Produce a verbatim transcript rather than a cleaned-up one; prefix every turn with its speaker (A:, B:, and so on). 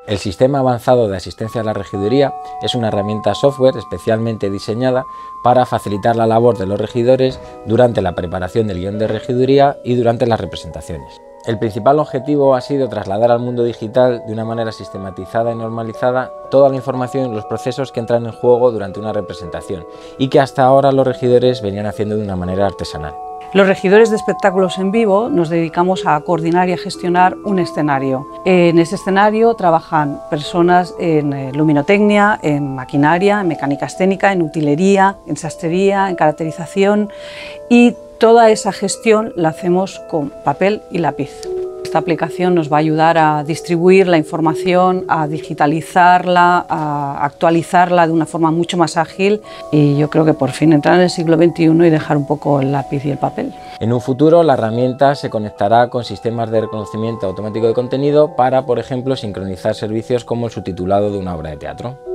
A: El Sistema Avanzado de Asistencia a la Regiduría es una herramienta software especialmente diseñada para facilitar la labor de los regidores durante la preparación del guión de regiduría y durante las representaciones. El principal objetivo ha sido trasladar al mundo digital de una manera sistematizada y normalizada toda la información y los procesos que entran en juego durante una representación y que hasta ahora los regidores venían haciendo de una manera artesanal.
B: Los regidores de espectáculos en vivo nos dedicamos a coordinar y a gestionar un escenario. En ese escenario trabajan personas en luminotecnia, en maquinaria, en mecánica escénica, en utilería, en sastrería, en caracterización, y toda esa gestión la hacemos con papel y lápiz. Esta aplicación nos va a ayudar a distribuir la información, a digitalizarla, a actualizarla de una forma mucho más ágil, y yo creo que por fin entrar en el siglo veintiuno y dejar un poco el lápiz y el papel.
A: En un futuro la herramienta se conectará con sistemas de reconocimiento automático de contenido para, por ejemplo, sincronizar servicios como el subtitulado de una obra de teatro.